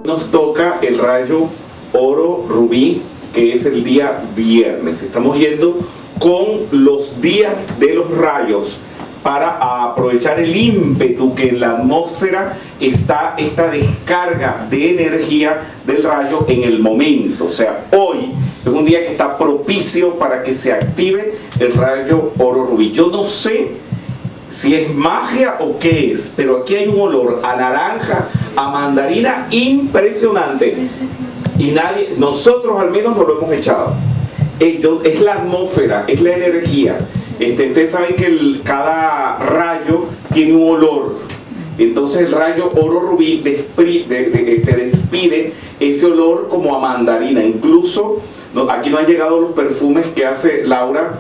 Nos toca el rayo oro rubí, que es el día viernes. Estamos yendo con los días de los rayos para aprovechar el ímpetu que en la atmósfera está esta descarga de energía del rayo en el momento. O sea, hoy es un día que está propicio para que se active el rayo oro rubí. Yo no sé si es magia o qué es, pero aquí hay un olor a naranja, a mandarina impresionante. Y nosotros al menos no lo hemos echado. Es la atmósfera, es la energía. Ustedes saben que cada rayo tiene un olor. Entonces el rayo oro rubí te despide ese olor como a mandarina. Incluso aquí no han llegado los perfumes que hace Laura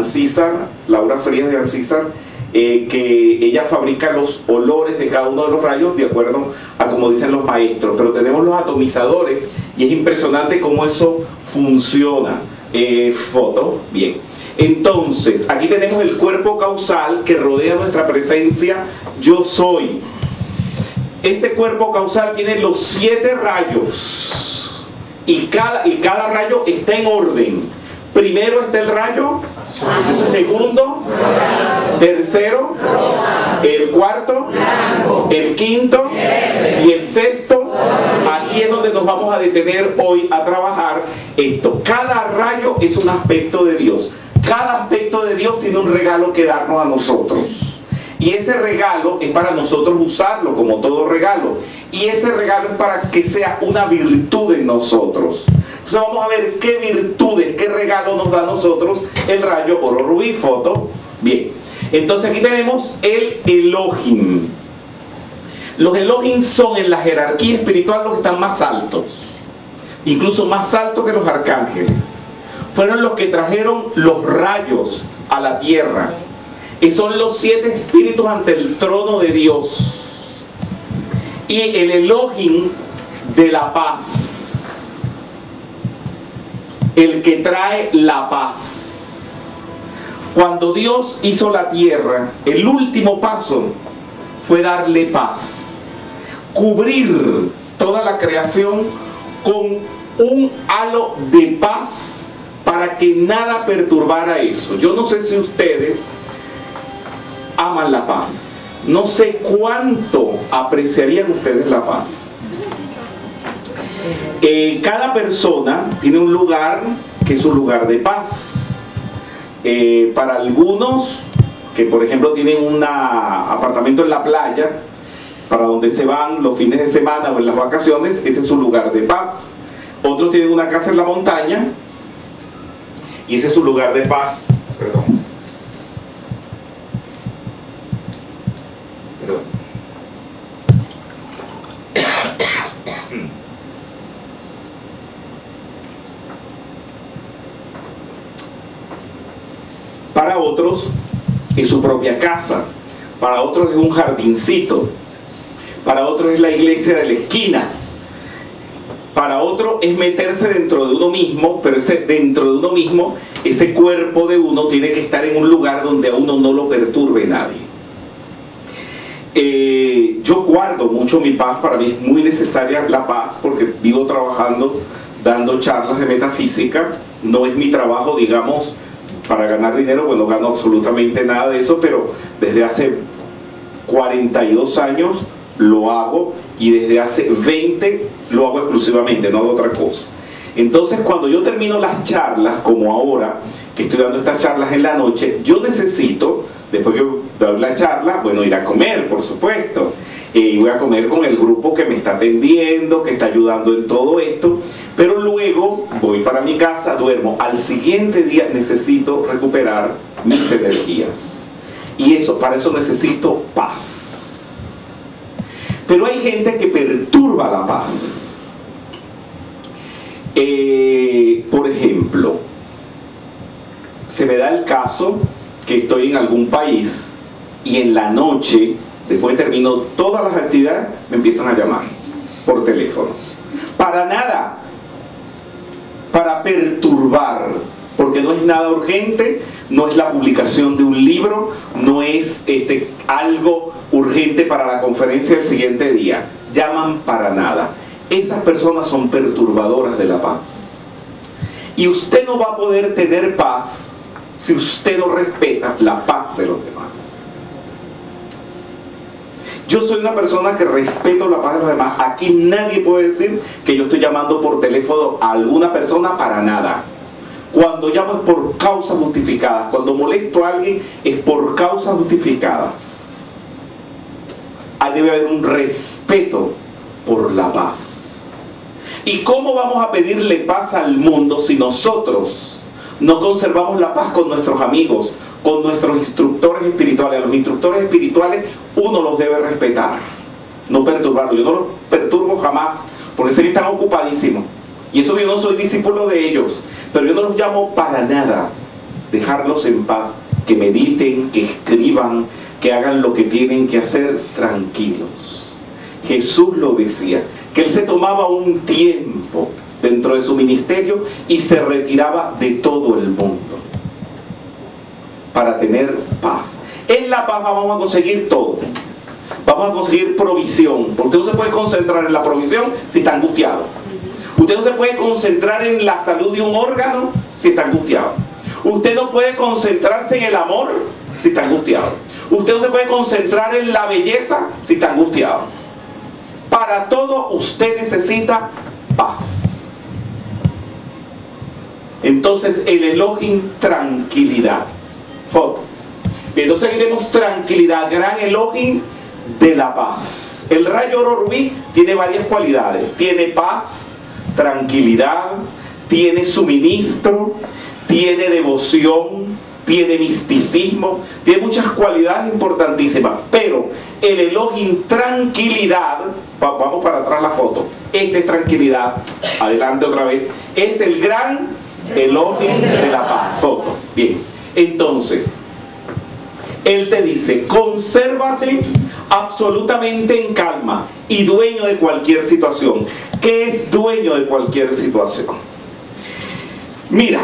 Frías de Ancísar, que ella fabrica los olores de cada uno de los rayos de acuerdo a como dicen los maestros, pero tenemos los atomizadores y es impresionante cómo eso funciona. Foto, bien. Entonces, aquí tenemos el cuerpo causal que rodea nuestra presencia, yo soy. Ese cuerpo causal tiene los 7 rayos y cada rayo está en orden. Primero está el rayo, segundo, tercero, el cuarto, el quinto y el sexto. Aquí es donde nos vamos a detener hoy a trabajar esto. Cada rayo es un aspecto de Dios. Cada aspecto de Dios tiene un regalo que darnos a nosotros. Y ese regalo es para nosotros usarlo como todo regalo. Y ese regalo es para que sea una virtud en nosotros. Entonces vamos a ver qué virtudes, qué regalo nos da a nosotros el rayo oro rubí. Foto. Bien. Entonces aquí tenemos el Elohim. Los Elohim son en la jerarquía espiritual los que están más altos. Incluso más altos que los arcángeles. Fueron los que trajeron los rayos a la tierra. Y son los 7 espíritus ante el trono de Dios. Y el Elohim de la paz. El que trae la paz. Cuando Dios hizo la tierra, el último paso fue darle paz. Cubrir toda la creación con un halo de paz para que nada perturbara eso. Yo no sé si ustedes aman la paz. No sé cuánto apreciarían ustedes la paz. Cada persona tiene un lugar que es un lugar de paz. Para algunos, que por ejemplo tienen un apartamento en la playa, para donde se van los fines de semana o en las vacaciones, ese es su lugar de paz. Otros tienen una casa en la montaña y ese es su lugar de paz. Perdón. Para otros es su propia casa, para otros es un jardincito, para otros es la iglesia de la esquina, para otro es meterse dentro de uno mismo, pero dentro de uno mismo, ese cuerpo de uno tiene que estar en un lugar donde a uno no lo perturbe nadie. Yo guardo mucho mi paz. Para mí es muy necesaria la paz porque vivo trabajando, dando charlas de metafísica. No es mi trabajo, digamos, para ganar dinero, pues no gano absolutamente nada de eso, pero desde hace 42 años lo hago y desde hace 20 lo hago exclusivamente, no hago otra cosa. Entonces cuando yo termino las charlas, como ahora que estoy dando estas charlas en la noche, yo necesito, después que doy la charla, bueno, ir a comer, por supuesto. Y voy a comer con el grupo que me está atendiendo, que está ayudando en todo esto, pero luego voy para mi casa, duermo. Al siguiente día necesito recuperar mis energías. Y para eso necesito paz. Pero hay gente que perturba la paz. Por ejemplo, se me da el caso que estoy en algún país y en la noche, después termino todas las actividades, me empiezan a llamar por teléfono. Para nada, para perturbar, porque no es nada urgente, no es la publicación de un libro, no es algo urgente para la conferencia del siguiente día. Llaman para nada. esas personas son perturbadoras de la paz. Y usted no va a poder tener paz si usted no respeta la paz de los demás. Yo soy una persona que respeto la paz de los demás. Aquí nadie puede decir que yo estoy llamando por teléfono a alguna persona para nada. Cuando llamo es por causas justificadas. Cuando molesto a alguien es por causas justificadas. Ahí debe haber un respeto por la paz. ¿Y cómo vamos a pedirle paz al mundo si nosotros no conservamos la paz con nuestros amigos, con nuestros instructores espirituales? A los instructores espirituales uno los debe respetar, no perturbarlos. Yo no los perturbo jamás, porque sé que están ocupadísimos. Y eso que yo no soy discípulo de ellos, pero yo no los llamo para nada. Dejarlos en paz, que mediten, que escriban, que hagan lo que tienen que hacer tranquilos. Jesús lo decía, que Él se tomaba un tiempo dentro de su ministerio y se retiraba de todo el mundo para tener paz. En la paz vamos a conseguir todo. Vamos a conseguir provisión, porque usted no se puede concentrar en la provisión si está angustiado. Usted no se puede concentrar en la salud de un órgano si está angustiado. Usted no puede concentrarse en el amor si está angustiado. Usted no se puede concentrar en la belleza si está angustiado. Para todo usted necesita paz. Entonces el Elohim, tranquilidad. Foto. Entonces aquí tenemos tranquilidad, gran Elohim de la paz. El rayo oro rubí tiene varias cualidades. Tiene paz, tranquilidad, tiene suministro, tiene devoción, tiene misticismo, tiene muchas cualidades importantísimas. Pero el Elohim tranquilidad, vamos para atrás la foto, esta es tranquilidad, adelante otra vez, es el gran Elohim de la paz. Fotos, bien. Entonces, Él te dice, consérvate absolutamente en calma y dueño de cualquier situación. ¿Qué es dueño de cualquier situación? Mira,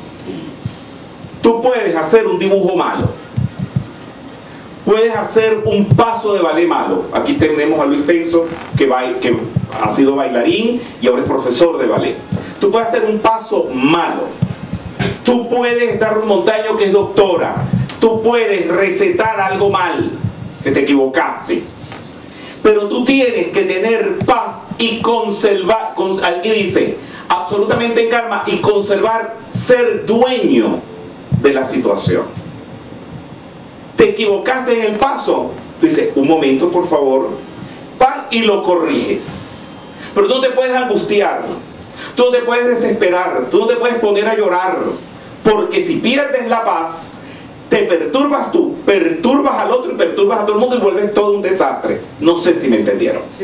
tú puedes hacer un dibujo malo, puedes hacer un paso de ballet malo. Aquí tenemos a Luis Penso, que ha sido bailarín y ahora es profesor de ballet. Tú puedes hacer un paso malo. Tú puedes dar un montaño que es doctora. Tú puedes recetar algo mal, que te equivocaste. Pero tú tienes que tener paz y conservar, aquí dice, absolutamente en calma y conservar, ser dueño de la situación. Te equivocaste en el paso, dice, un momento por favor, pan y lo corriges. Pero tú no te puedes angustiar, tú no te puedes desesperar, tú no te puedes poner a llorar, porque si pierdes la paz, te perturbas tú, perturbas al otro y perturbas a todo el mundo y vuelves todo un desastre. No sé si me entendieron. Sí.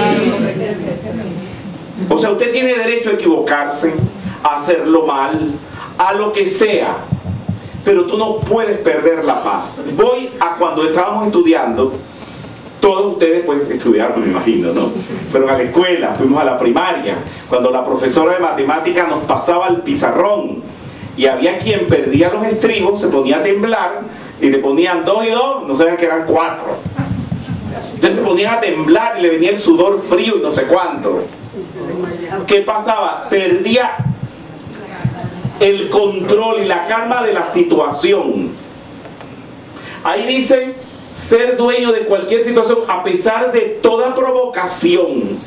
O sea, usted tiene derecho a equivocarse, a hacerlo mal, a lo que sea, pero tú no puedes perder la paz. Voy a cuando estábamos estudiando, todos ustedes pues estudiaron, me imagino, ¿no? Fueron a la escuela, fuimos a la primaria, cuando la profesora de matemáticas nos pasaba el pizarrón y había quien perdía los estribos, se ponía a temblar y le ponían 2 y 2, no sabían que eran 4. Entonces se ponían a temblar y le venía el sudor frío y no sé cuánto. ¿Qué pasaba? Perdía el control y la calma de la situación. Ahí dice, ser dueño de cualquier situación a pesar de toda provocación.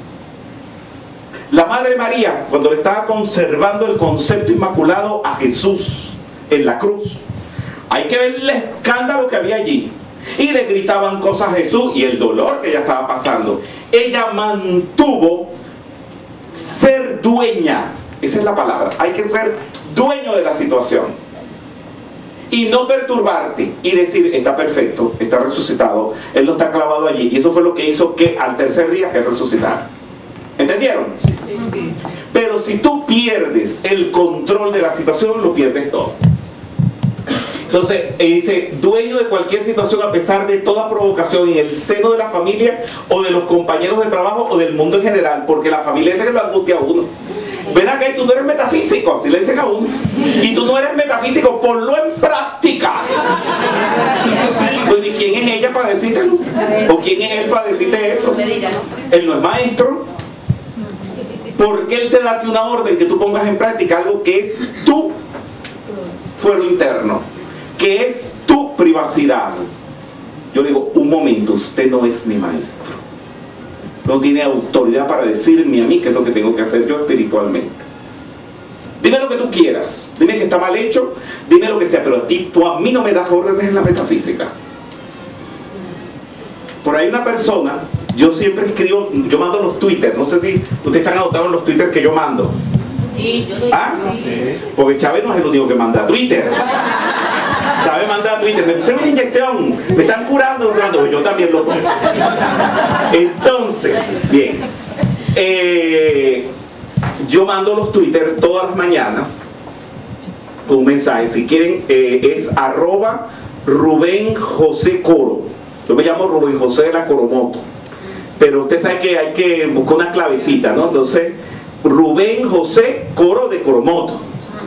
La Madre María, cuando le estaba conservando el concepto inmaculado a Jesús en la cruz, hay que ver el escándalo que había allí. Y le gritaban cosas a Jesús y el dolor que ella estaba pasando. Ella mantuvo ser dueña. Esa es la palabra. Hay que ser dueño de la situación. Y no perturbarte y decir, está perfecto, está resucitado, Él no está clavado allí. Y eso fue lo que hizo que al tercer día Él resucitara. ¿Entendieron? Sí. Pero si tú pierdes el control de la situación, lo pierdes todo. Entonces, dice, dueño de cualquier situación a pesar de toda provocación en el seno de la familia o de los compañeros de trabajo o del mundo en general, porque la familia dice que lo angustia a uno. Ven acá y tú no eres metafísico, así le dicen a uno. Y tú no eres metafísico, ponlo en práctica. Pues, ¿y quién es ella para decírtelo? ¿O quién es él para decirte eso? Él no es maestro. ¿Por qué Él te da una orden que tú pongas en práctica algo que es tu fuero interno, que es tu privacidad? Yo le digo, un momento, usted no es mi maestro. No tiene autoridad para decirme a mí qué es lo que tengo que hacer yo espiritualmente. Dime lo que tú quieras, dime que está mal hecho, dime lo que sea, pero tú a mí no me das órdenes en la metafísica. Por ahí una persona, yo siempre escribo, yo mando los Twitter, no sé si ustedes están anotados en los Twitter que yo mando. Sí, yo ¿Ah? Sí. Porque Chávez no es el único que manda a Twitter. Chávez manda a Twitter, me pusieron una inyección, me están curando, yo también lo pongo. Entonces, bien, yo mando los Twitter todas las mañanas con un mensaje. Si quieren, es @RubénJoséCoro. Yo me llamo Rubén José de la Coromoto, pero usted sabe que hay que buscar una clavecita, ¿no? Entonces, Rubén José Coro de Coromoto,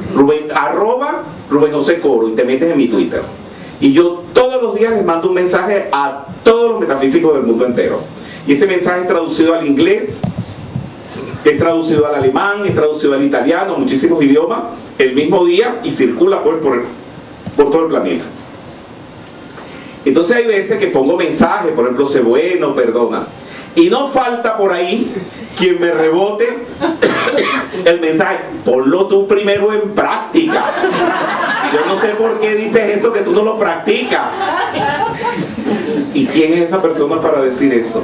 Rubén José Coro, y te metes en mi Twitter. Y yo todos los días les mando un mensaje a todos los metafísicos del mundo entero. Y ese mensaje es traducido al inglés, es traducido al alemán, es traducido al italiano, muchísimos idiomas, el mismo día, y circula por todo el planeta. Entonces hay veces que pongo mensajes, por ejemplo, sé bueno, perdona. Y no falta por ahí quien me rebote el mensaje, ponlo tú primero en práctica. Yo no sé por qué dices eso, que tú no lo practicas. ¿Y quién es esa persona para decir eso?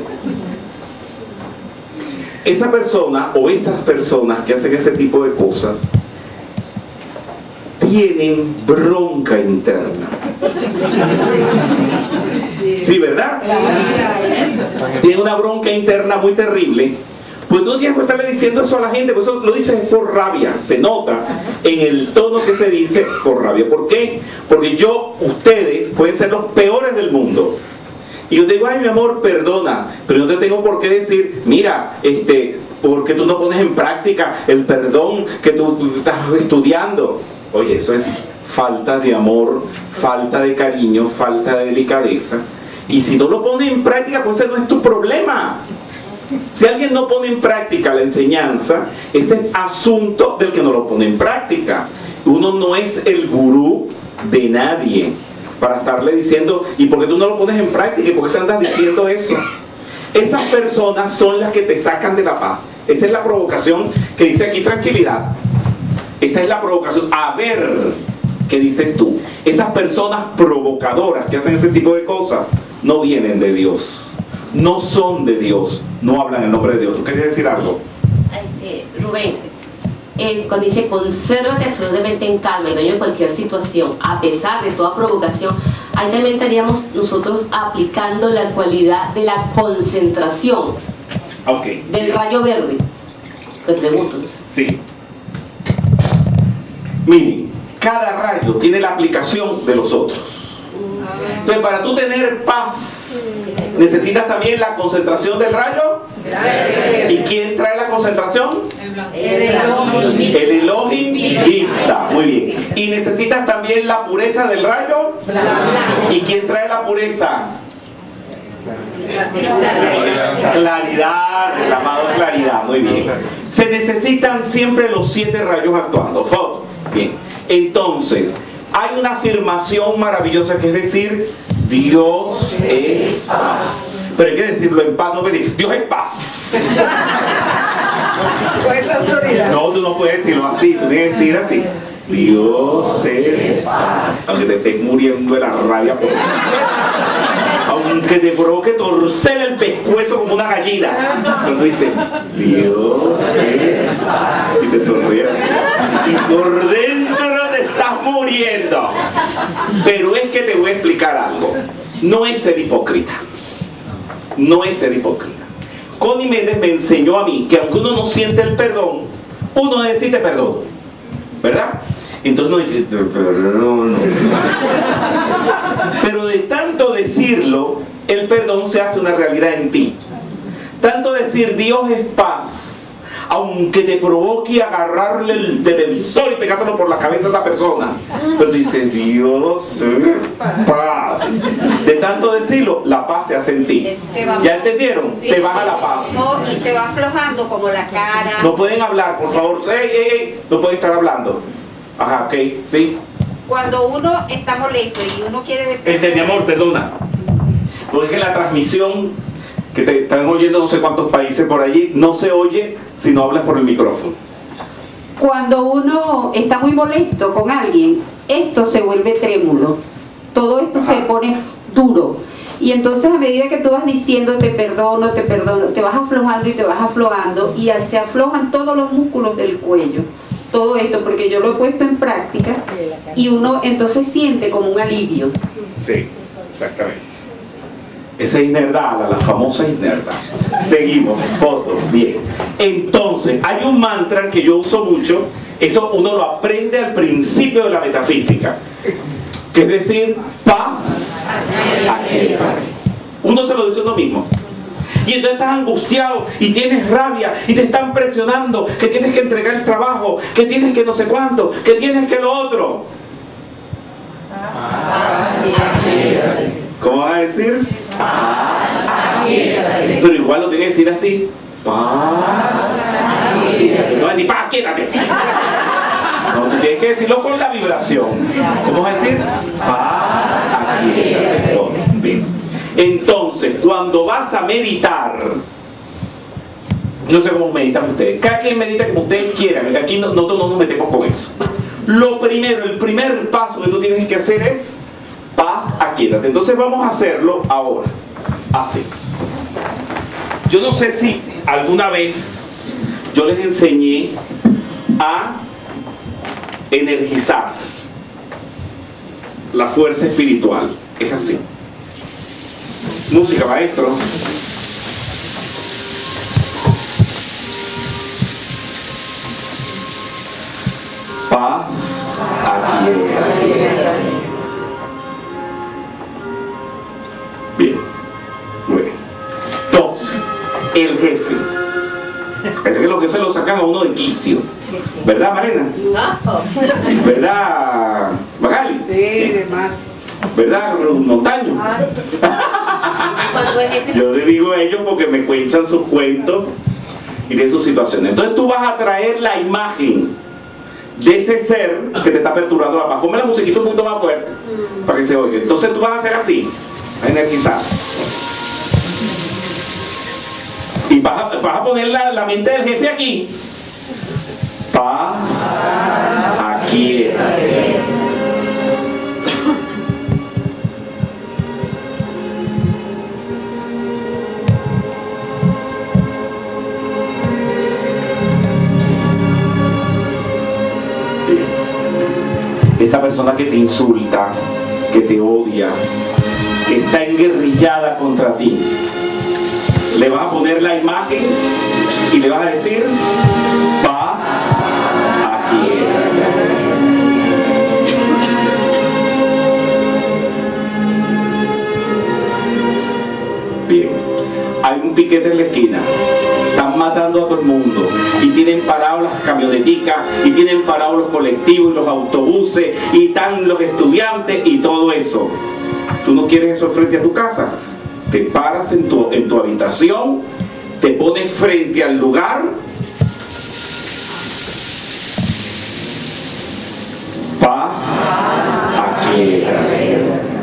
Esa persona o esas personas que hacen ese tipo de cosas tienen bronca interna. Sí, ¿verdad? Tiene una bronca interna muy terrible. Pues tú no tienes que estarle diciendo eso a la gente, pues eso lo dices por rabia, se nota en el tono que se dice por rabia. ¿Por qué? Porque ustedes pueden ser los peores del mundo. Y yo te digo, ay mi amor, perdona, pero no te tengo por qué decir, mira, porque tú no pones en práctica el perdón que tú estás estudiando. Oye, eso es falta de amor, falta de cariño, falta de delicadeza. Y si no lo pones en práctica, pues ese no es tu problema. Si alguien no pone en práctica la enseñanza, ese es asunto del que no lo pone en práctica. Uno no es el gurú de nadie para estarle diciendo, ¿y por qué tú no lo pones en práctica? ¿Y por qué se andas diciendo eso? Esas personas son las que te sacan de la paz. Esa es la provocación que dice aquí tranquilidad. Esa es la provocación. A ver, ¿qué dices tú? Esas personas provocadoras que hacen ese tipo de cosas no vienen de Dios. No son de Dios. No hablan en nombre de Dios. ¿Tú querías decir algo? Rubén, cuando dice consérvate absolutamente en calma y dueño de cualquier situación, a pesar de toda provocación, ahí también estaríamos nosotros aplicando la cualidad de la concentración del rayo verde. Me pregunto. Sí. Miren, cada rayo tiene la aplicación de los otros. Entonces, para tú tener paz, necesitas también la concentración del rayo. ¿Y quién trae la concentración? El Elohim vista. Muy bien. Y necesitas también la pureza del rayo. ¿Y quién trae la pureza? Claridad, el amado claridad. Muy bien. Se necesitan siempre los 7 rayos actuando. Foto. Bien. Entonces, hay una afirmación maravillosa que es decir, Dios es paz. Pero hay que decirlo en paz, no puedes decir, Dios es paz. Con esa autoridad. No, tú no puedes decirlo así, tú tienes que decir así. Dios es paz. Aunque te estés muriendo de la rabia por aunque te provoque torcer el pescuezo como una gallina. Pero tú dices, Dios es paz. Y te sonríes. Y por dentro te estás muriendo. Pero es que te voy a explicar algo. No es ser hipócrita. No es ser hipócrita. Connie Méndez me enseñó a mí que aunque uno no siente el perdón, uno necesita perdón. ¿Verdad? Entonces no dice, perdón. Pero de tanto decirlo, el perdón se hace una realidad en ti. Tanto decir Dios es paz, aunque te provoque agarrarle el televisor y pegárselo por la cabeza a esa persona. Pero tú dices, Dios, paz. De tanto decirlo, la paz se hace en ti. ¿Ya entendieron? Sí, se baja la paz. No, y se va aflojando como la cara. No pueden hablar, por favor. ¡Ey! No pueden estar hablando. Ajá, ok, sí. Cuando uno está molesto y uno quiere... Mi amor, perdona. Porque es que la transmisión que te están oyendo no sé cuántos países por allí, no se oye si no hablas por el micrófono. Cuando uno está muy molesto con alguien, esto se vuelve trémulo. Todo esto se pone duro. Y entonces a medida que tú vas diciendo te perdono, te vas aflojando y te vas aflojando y se aflojan todos los músculos del cuello. Todo esto, porque yo lo he puesto en práctica y uno entonces siente como un alivio. Sí, exactamente. Esa es Inerdala, la famosa Inerdala. Seguimos, foto, bien. Entonces, hay un mantra que yo uso mucho, eso uno lo aprende al principio de la metafísica, que es decir, paz, aquietate. Uno se lo dice a uno mismo. Y entonces estás angustiado y tienes rabia y te están presionando que tienes que entregar el trabajo, que tienes que no sé cuánto, que tienes que lo otro. ¿Cómo vas a decir? Paz. Pero igual lo tienes que decir así. Paz. No vas a decir, paz, quédate. No, tú tienes que decirlo con la vibración. ¿Cómo vas a decir? Paz. Bien. Entonces, cuando vas a meditar, yo no sé cómo meditan ustedes. Cada quien medita como ustedes quieran. Aquí nosotros no nos metemos con eso. Lo primero, el primer paso que tú tienes que hacer es paz, aquíétate. Entonces vamos a hacerlo ahora. Así. Yo no sé si alguna vez yo les enseñé a energizar la fuerza espiritual. Es así. Música, maestro. Paz, aquíétate. Bien, bueno. Entonces, el jefe. Parece que los jefes lo sacan a uno de quicio. ¿Verdad, Marina? No. ¿Verdad, Magali? Sí, de más. ¿Verdad, Montaño? Cuando el jefe... Yo le digo a ellos porque me cuentan sus cuentos y de sus situaciones. Entonces tú vas a traer la imagen de ese ser que te está perturbando la paz. Ponme la musiquita un poquito más fuerte para que se oiga. Entonces tú vas a hacer así, a energizar. Y vas a poner la mente del jefe aquí. Paz, aquíétate. Esa persona que te insulta, que te odia, que está enguerrillada contra ti, le vas a poner la imagen y le vas a decir paz, aquíétate. Bien, hay un piquete en la esquina, están matando a todo el mundo y tienen parados las camioneticas y tienen parados los colectivos y los autobuses y están los estudiantes y todo eso. ¿Tú no quieres eso frente a tu casa? Te paras en tu habitación, te pones frente al lugar, paz, aquíétate.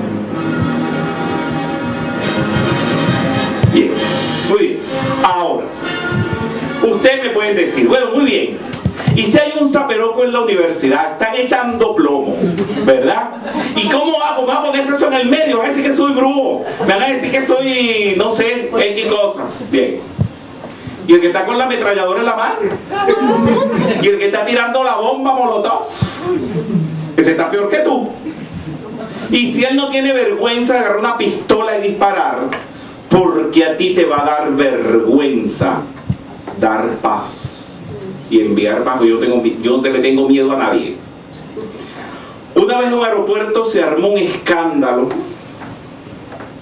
Bien, muy bien. Ahora, ustedes me pueden decir, bueno, muy bien, y si hay un zaperoco en la universidad, están echando plomo, ¿verdad? ¿Y cómo hago? ¿Me van a ponerse eso en el medio? ¿Van a decir que soy brujo? ¿Me van a decir que soy, no sé, X cosa? Bien. ¿Y el que está con la ametralladora en la mano? ¿Y el que está tirando la bomba molotov? Ese está peor que tú. Y si él no tiene vergüenza de agarrar una pistola y disparar, porque a ti te va a dar vergüenza dar paz y enviar paz. Yo no le tengo miedo a nadie. Una vez en un aeropuerto se armó un escándalo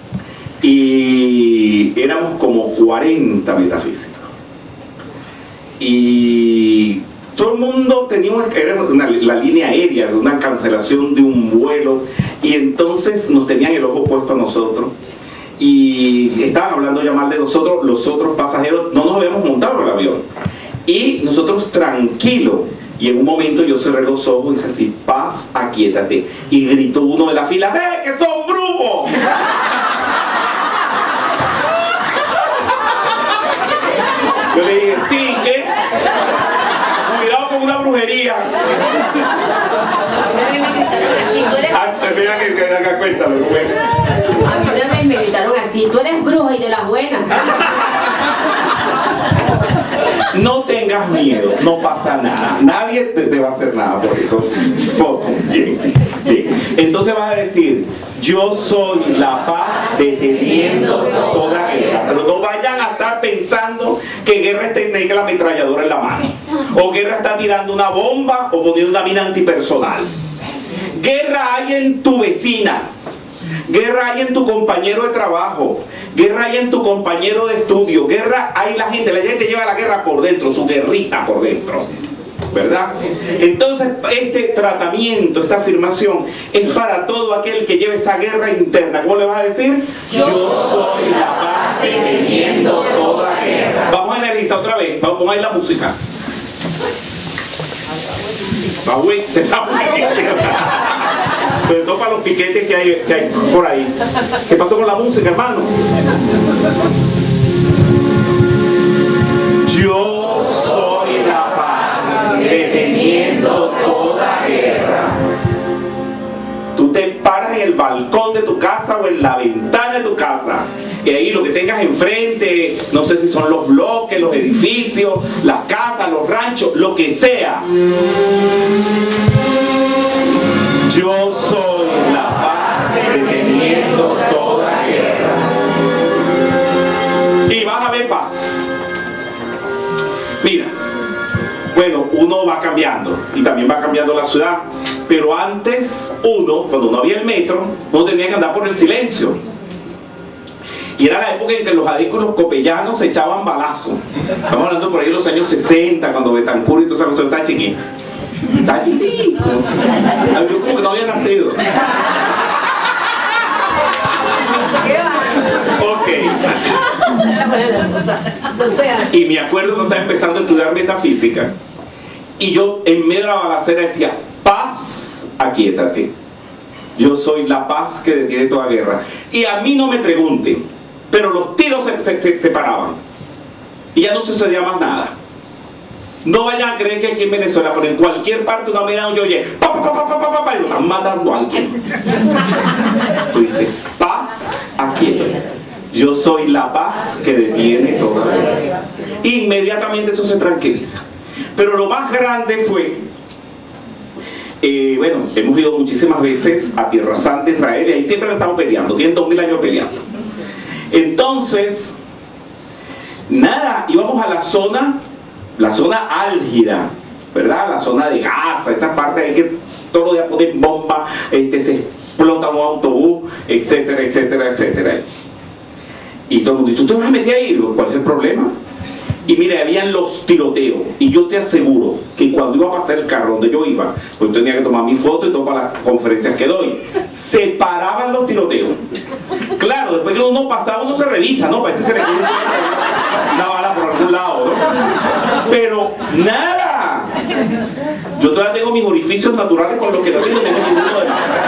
y éramos como 40 metafísicos y todo el mundo tenía la línea aérea, una cancelación de un vuelo, y entonces nos tenían el ojo puesto a nosotros y estaban hablando ya mal de nosotros. Los otros pasajeros no nos habíamos montado en el avión y nosotros tranquilos, y en un momento yo cerré los ojos y hice así: paz, aquíétate, y gritó uno de la fila: que son brujos. Yo le dije: sí, ¿qué? Cuidado con una brujería. A mí me gritaron así: tú eres... Cuéntame, A mí una vez me gritaron así: tú eres bruja y de las buenas. No tengas miedo, no pasa nada. Nadie te va a hacer nada por eso. Foto. Bien, bien. Entonces vas a decir: yo soy la paz deteniendo toda guerra. Pero no vayan a estar pensando que Guerra está teniendo la ametralladora en la mano, o Guerra está tirando una bomba o poniendo una mina antipersonal. Guerra hay en tu vecina, guerra hay en tu compañero de trabajo, guerra hay en tu compañero de estudio, guerra hay la gente lleva la guerra por dentro, su guerrita por dentro, ¿verdad? Entonces este tratamiento, esta afirmación es para todo aquel que lleve esa guerra interna. ¿Cómo le vas a decir? Yo soy la paz deteniendo toda guerra. Vamos a energizar otra vez, vamos a poner la música. Sobre todo para los piquetes que hay por ahí. ¿Qué pasó con la música, hermano? Yo soy la paz deteniendo toda guerra. Tú te paras en el balcón de tu casa o en la ventana de tu casa, y ahí lo que tengas enfrente, no sé si son los bloques, los edificios, las casas, los ranchos, lo que sea. Yo soy la paz deteniendo toda guerra. Y vas a ver paz. Mira, bueno, uno va cambiando y también va cambiando la ciudad, pero antes cuando no había el metro, uno tenía que andar por el silencio. Y era la época en que los adicos, los copellanos, se echaban balazos. Estamos hablando por ahí de los años 60, cuando Betancur y toda esa cosa estaba chiquita. Está chiquito. Yo como que no había nacido. Ok. Y me acuerdo cuando estaba empezando a estudiar metafísica, y yo en medio de la balacera decía: paz, aquíétate. Yo soy la paz que detiene toda guerra. Y a mí no me pregunten, pero los tiros se paraban y ya no sucedía más nada. No vayan a creer que aquí en Venezuela, pero en cualquier parte una medida yo oye, y lo están matando a alguien. Tú dices: paz, aquíétate. Yo soy la paz que detiene toda guerra. Inmediatamente eso se tranquiliza. Pero lo más grande fue, bueno, hemos ido muchísimas veces a Tierra Santa, Israel, y ahí siempre han estado peleando, tienen 2000 años peleando. Entonces, nada, íbamos a la zona álgida, ¿verdad? La zona de Gaza, esa parte ahí que todos los días ponen bomba, se explota un autobús, etcétera, etcétera, etcétera. Y todo el mundo dice: ¿tú te vas a meter ahí? ¿Cuál es el problema? Y mire, habían los tiroteos, y yo te aseguro que cuando iba a pasar el carro donde yo iba, pues tenía que tomar mi foto y todo para las conferencias que doy, se paraban los tiroteos. Claro, después que uno pasaba, uno se revisa, ¿no? Parece que se le quiere una bala por algún lado, ¿no? Pero nada. Yo todavía tengo mis orificios naturales con lo que está haciendo, tengo ninguno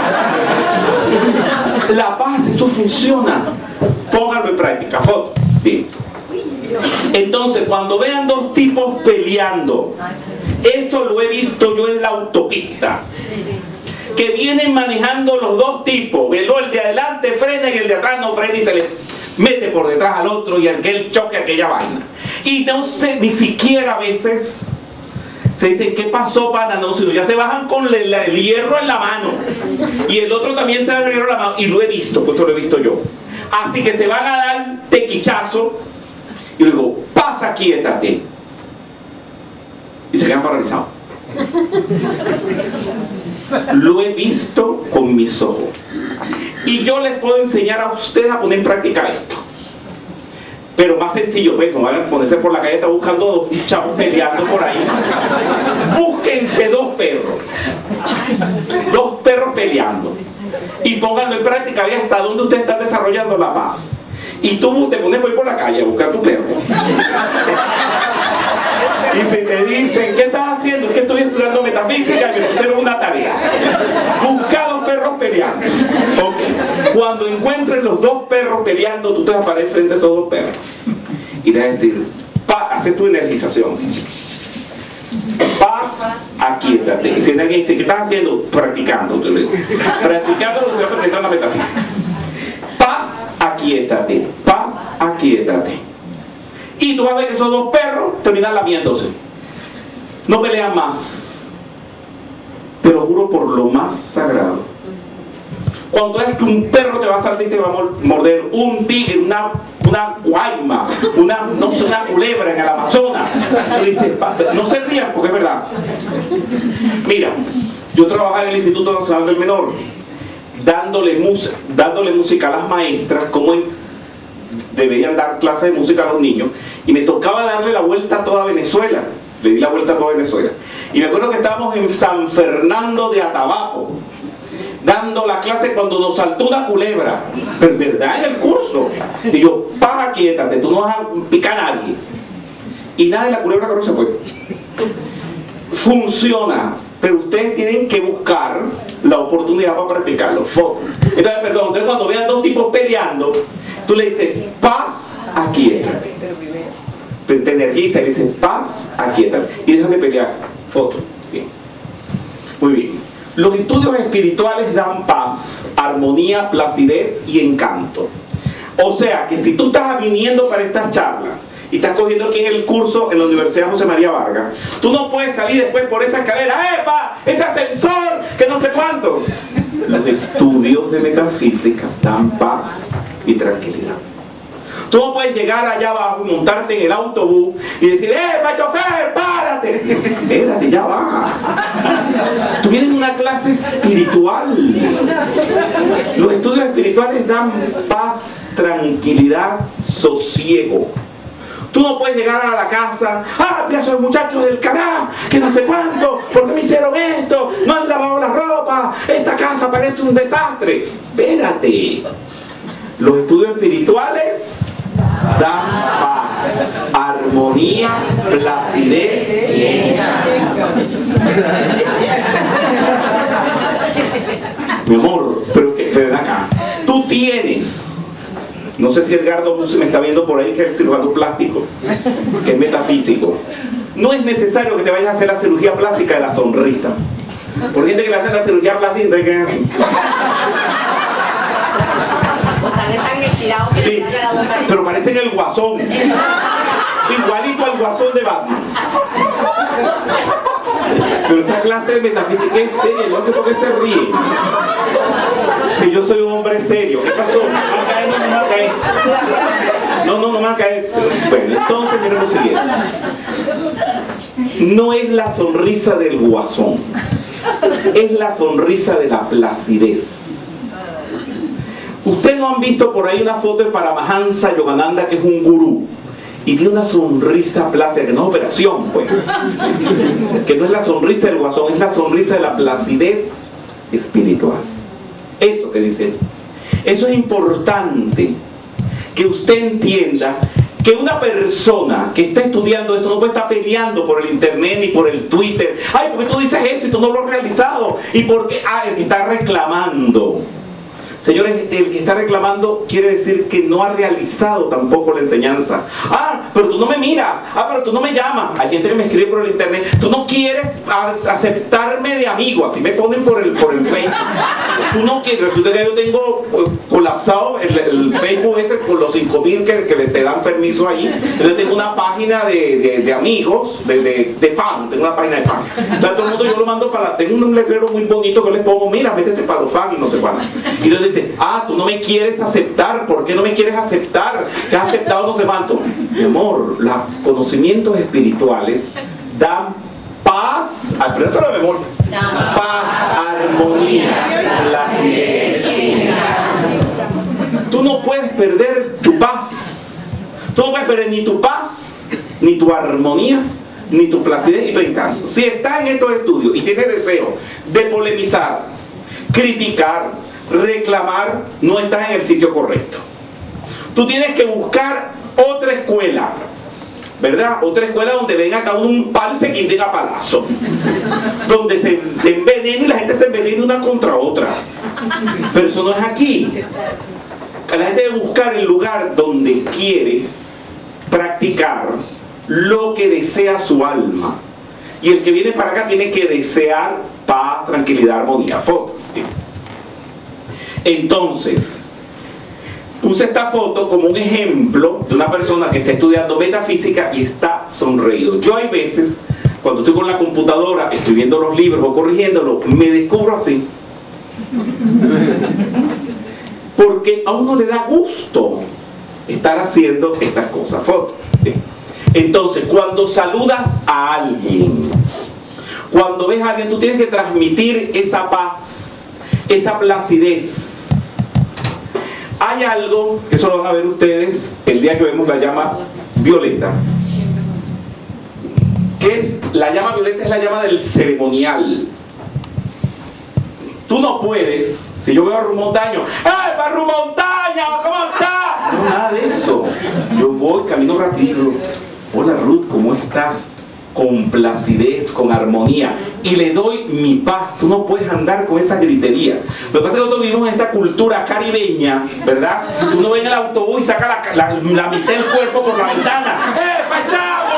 de la paz, eso funciona. Pónganlo en práctica. Foto. Bien. Entonces, cuando vean dos tipos peleando, eso lo he visto yo en la autopista, que vienen manejando los dos tipos, el de adelante frena y el de atrás no frena y se le mete por detrás al otro, y aquel choque, aquella vaina. Y no sé, ni siquiera a veces se dicen: ¿qué pasó, pana? No, sino ya se bajan con el hierro en la mano, y el otro también se va el hierro en la mano, y lo he visto, pues esto lo he visto yo. Así que se van a dar tequichazo, y luego: pasa, quiétate. Y se quedan paralizados. Lo he visto con mis ojos. Y yo les puedo enseñar a ustedes a poner en práctica esto. Pero más sencillo, pues, no van a ponerse por la calle, está buscando dos chavos peleando por ahí. Búsquense dos perros peleando. Y pónganlo en práctica, vean hasta dónde ustedes están desarrollando la paz. Y tú te pones por la calle a buscar tu perro. Y si te dicen, ¿qué estás haciendo? Es que estoy estudiando metafísica y me pusieron una tarea. Busca dos perros peleando. Ok. Cuando encuentres los dos perros peleando, tú te vas a parar frente a esos dos perros. Y te vas a decir, haces tu energización. Paz, aquíétate. Y si alguien dice, ¿qué estás haciendo? Practicando. Tú le dices, practicando lo que te voy a presentar en la metafísica. Paz, aquíétate. Paz, aquíétate. Y tú vas a ver que esos dos perros terminan lamiéndose. No pelean más. Te lo juro por lo más sagrado. Cuando es que un perro te va a saltar y te va a morder, un tigre, una guayma, no sé, una culebra en el Amazonas, tú dices, no se rían porque es verdad. Mira, yo trabajaba en el Instituto Nacional del Menor, dándole música a las maestras, como deberían dar clases de música a los niños, y me tocaba darle la vuelta a toda Venezuela. Le di la vuelta a toda Venezuela. Y me acuerdo que estábamos en San Fernando de Atabapo, dando la clase cuando nos saltó una culebra, pero verdad en el curso. Y yo, paja, quiétate, tú no vas a picar a nadie. Y nada de la culebra que no se fue. Funciona, pero ustedes tienen que buscar la oportunidad para practicarlo. Entonces cuando vean dos tipos peleando, tú le dices, paz, aquíétate. Pero te energiza y le dices, paz, aquíétate. Y dejan de pelear. Foto. Bien. Muy bien. Los estudios espirituales dan paz, armonía, placidez y encanto. O sea que si tú estás viniendo para estas charlas y estás cogiendo aquí en el curso en la Universidad José María Vargas, tú no puedes salir después por esa escalera, ¡epa! ¡Ese ascensor! ¡Que no sé cuánto! Los estudios de metafísica dan paz y tranquilidad. Tú no puedes llegar allá abajo, montarte en el autobús y decir, ¡epa, chofer, párate! Espérate, ya va. Tú vienes en una clase espiritual. Los estudios espirituales dan paz, tranquilidad, sosiego. Tú no puedes llegar a la casa, pero esos muchachos del canal, que no sé cuánto, ¿por qué me hicieron esto? No han lavado la ropa, esta casa parece un desastre. Espérate. Los estudios espirituales dan paz, armonía, placidez y encanto. Mi amor, pero ven acá. Tú tienes, no sé si Edgardo me está viendo por ahí, que es el cirujano plástico, que es metafísico. No es necesario que te vayas a hacer la cirugía plástica de la sonrisa. Por gente que le hace la cirugía plástica y te así. Están estirados que sí, le la boca. Pero parecen el Guasón. Igualito al Guasón de Batman. Pero esta clase de metafísica es seria, yo no sé por qué se ríe. Si yo soy un hombre serio, ¿qué pasó? ¿Me va a caer? No me va a caer. No me va a caer. Bueno, entonces miren lo siguiente. No es la sonrisa del Guasón, es la sonrisa de la placidez. Ustedes no han visto por ahí una foto de Paramahansa Yogananda, que es un gurú, y tiene una sonrisa plácida, que no es operación, pues. Que no es la sonrisa del Guasón, es la sonrisa de la placidez espiritual. Eso que dice. Eso es importante, que usted entienda que una persona que está estudiando esto no puede estar peleando por el internet ni por el Twitter. Ay, ¿por qué tú dices eso y tú no lo has realizado? Y porque, el que está reclamando. Señores, el que está reclamando quiere decir que no ha realizado tampoco la enseñanza. Pero tú no me miras. Pero tú no me llamas. Hay gente que me escribe por el internet. Tú no quieres aceptarme de amigo. Así me ponen por el Facebook. Tú no quieres. Resulta que yo tengo colapsado el Facebook ese con los 5.000 que te dan permiso ahí. Entonces tengo una página de amigos, de fan. Tengo una página de fan. Entonces todo el mundo yo lo mando para... Tengo un letrero muy bonito que les pongo. Mira, métete para los fans y no sé cuándo. Y entonces dice, tú no me quieres aceptar. ¿Por qué no me quieres aceptar? ¿Te has aceptado no sé cuánto? Mi amor, los conocimientos espirituales dan paz, al precio de memoria, paz, armonía, placidez. Tú no puedes perder tu paz. Tú no espere ni tu paz, ni tu armonía, ni tu placidez y tu encanto. Si estás en estos estudios y tienes deseo de polemizar, criticar, reclamar, no estás en el sitio correcto. Tú tienes que buscar otra escuela, ¿verdad? Otra escuela donde venga cada uno un palo y se quiten a palazo, donde se envenenen y la gente se envenena una contra otra. Pero eso no es aquí. La gente debe buscar el lugar donde quiere practicar lo que desea su alma. Y el que viene para acá tiene que desear paz, tranquilidad, armonía. Foto. Entonces, puse esta foto como un ejemplo de una persona que está estudiando metafísica y está sonreído. Yo hay veces, cuando estoy con la computadora escribiendo los libros o corrigiéndolos, me descubro así. Porque a uno le da gusto estar haciendo estas cosas. Foto. Entonces, cuando saludas a alguien, cuando ves a alguien, tú tienes que transmitir esa paz, esa placidez. Hay algo, eso lo van a ver ustedes el día que vemos la llama violeta. ¿Qué es? La llama violeta es la llama del ceremonial. Tú no puedes, si yo veo a Rumontaño, ¡ay, para Rumontaño! ¿Cómo está? No, nada de eso. Yo voy, camino rápido. Hola Ruth, ¿cómo estás? Con placidez, con armonía. Y le doy mi paz. Tú no puedes andar con esa gritería. Lo que pasa es que nosotros vivimos en esta cultura caribeña, ¿verdad? Tú no ves en el autobús y saca la mitad del cuerpo por la ventana. ¡Eh, pachamo!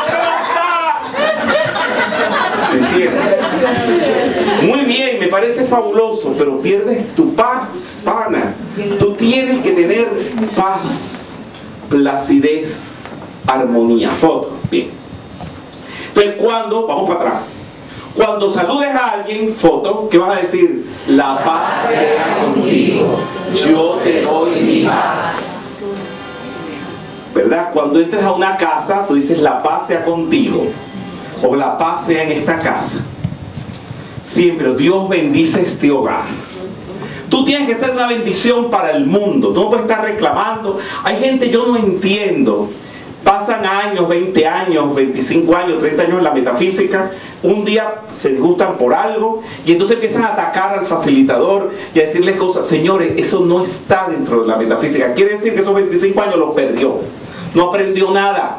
¿Me entiendes? Muy bien, me parece fabuloso, pero pierdes tu paz, pana. Tú tienes que tener paz, placidez, armonía. Foto, bien. Entonces, vamos para atrás, cuando saludes a alguien, foto, ¿qué vas a decir? La paz sea contigo, yo te doy mi paz. ¿Verdad? Cuando entres a una casa, tú dices la paz sea contigo, o la paz sea en esta casa. Siempre, Dios bendice este hogar. Tú tienes que ser una bendición para el mundo. Tú no puedes estar reclamando. Hay gente, yo no entiendo. Pasan años, 20 años, 25 años, 30 años en la metafísica. Un día se disgustan por algo y entonces empiezan a atacar al facilitador y a decirles cosas. Señores, eso no está dentro de la metafísica. Quiere decir que esos 25 años los perdió. No aprendió nada.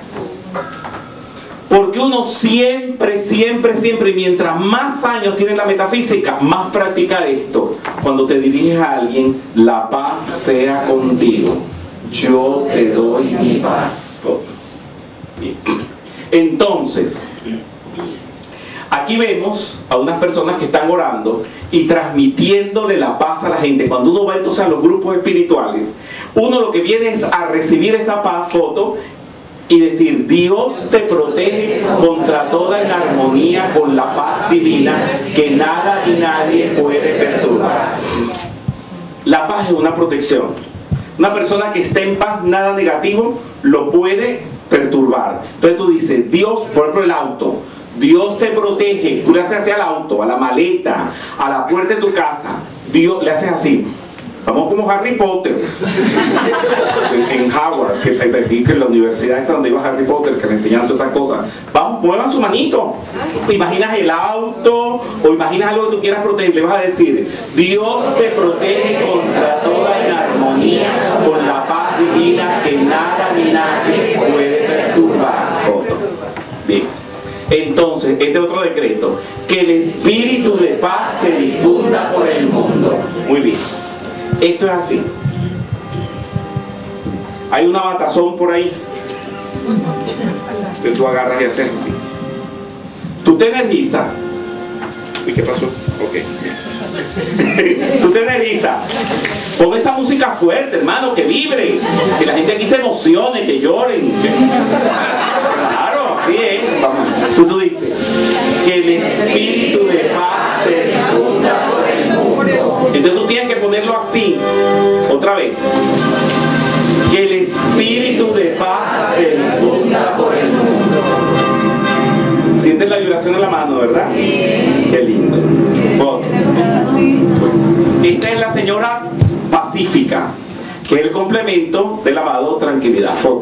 Porque uno siempre, y mientras más años tiene la metafísica, más practica esto. Cuando te diriges a alguien, la paz sea contigo. Yo te doy mi paz. Entonces, aquí vemos a unas personas que están orando y transmitiéndole la paz a la gente. Cuando uno va entonces a los grupos espirituales, uno lo que viene es a recibir esa paz, foto, y decir, Dios te protege contra toda inarmonía con la paz divina que nada y nadie puede perturbar. La paz es una protección. Una persona que esté en paz, nada negativo lo puede perturbar. Entonces tú dices, Dios, por ejemplo el auto, Dios te protege. Tú le haces así al auto, a la maleta, a la puerta de tu casa. Dios, le haces así. Estamos como Harry Potter en Howard, que en la universidad esa donde iba Harry Potter, que le enseñaban todas esas cosas. Vamos, muevan su manito. Imaginas el auto o imaginas algo que tú quieras proteger. Le vas a decir, Dios te protege contra toda inarmonía con la paz divina que nada ni nadie puede perturbar. Foto. Bien. Entonces, este otro decreto, que el espíritu de paz se difunda por el mundo. Muy bien. Esto es así. Hay una matazón por ahí que tú agarras y haces así. Tú te energizas. ¿Y qué pasó? Ok. Tú te energizas. Pon esa música fuerte, hermano, que vibre. Que la gente aquí se emocione, que lloren. Claro, así es. Vamos. Tú dices que el espíritu de paz se difunda por el mundo. Entonces tú tienes que ponerlo así, otra vez. Que el espíritu de paz se difunda por el mundo. Sienten la vibración en la mano, ¿verdad? Qué lindo. Foto. Esta es la señora pacífica, que es el complemento del lavado tranquilidad. Foto.